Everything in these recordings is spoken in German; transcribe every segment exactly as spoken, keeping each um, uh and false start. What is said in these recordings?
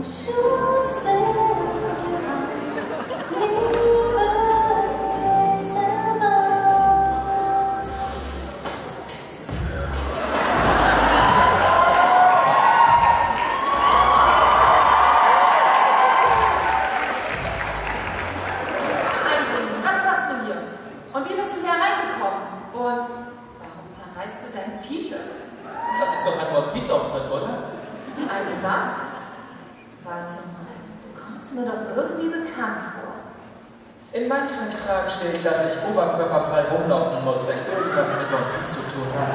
In meinem Vertrag steht, dass ich oberkörperfrei rumlaufen muss, wenn irgendwas mit One Piece zu tun hat.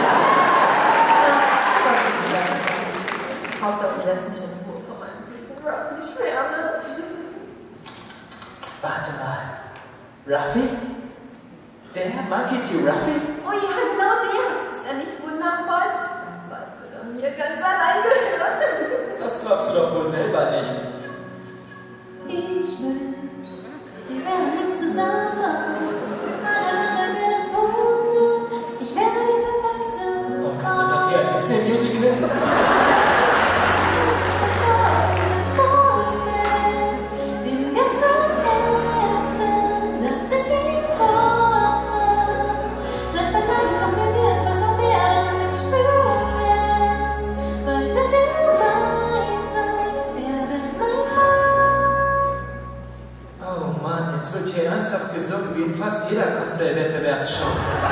Ja, Hauptsache, du lässt mich in Ruhe von meinem süßen Ruffy schwärmen. Warte mal. Ruffy? Der Monkey D. Ruffy? Oh ja, genau der. Ist er nicht wundervoll? Bald wird er mir ganz allein gehören. Das glaubst du doch wohl selber nicht. Ich wünsch, wir wären jetzt zusammen. Ich wäre die perfekte. Oh Gott, ist das hier ein Disney-Musical? Jetzt wird hier ernsthaft gesungen wie in fast jeder Cosplay-Wettbewerbsshow.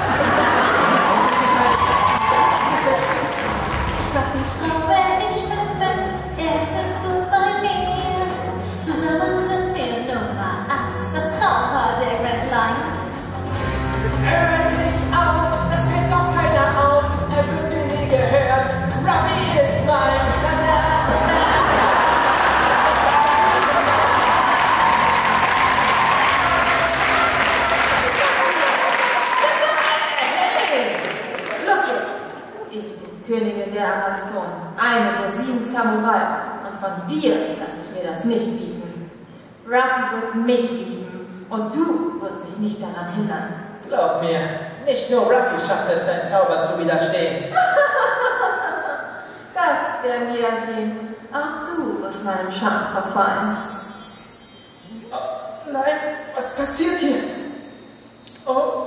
Zusammen sind wir Nummer eins, das Traumpaar der Grand Line. Hör nicht auf, das hält doch keiner auf, er wird dir nie gehört. Ruffy ist mein. Königin der Amazon, eine der sieben Samurai. Und von dir lasse ich mir das nicht bieten. Ruffy wird mich lieben und du wirst mich nicht daran hindern. Glaub mir, nicht nur Ruffy schafft es, deinen Zauber zu widerstehen. Das werden wir ja sehen. Auch du wirst meinem Charme verfallen. Oh, nein, was passiert hier? Oh.